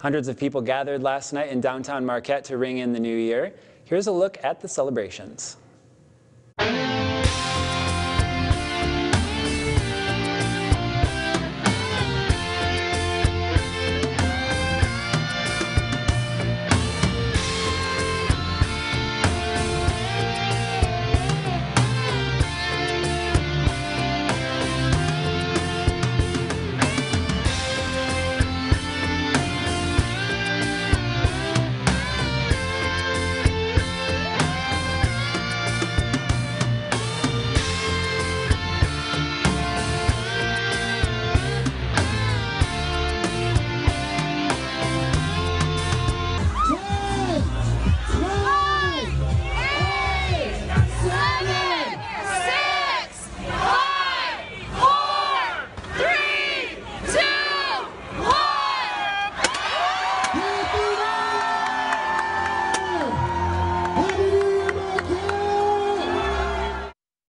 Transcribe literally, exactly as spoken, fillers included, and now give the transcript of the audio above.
Hundreds of people gathered last night in downtown Marquette to ring in the new year. Here's a look at the celebrations. Happy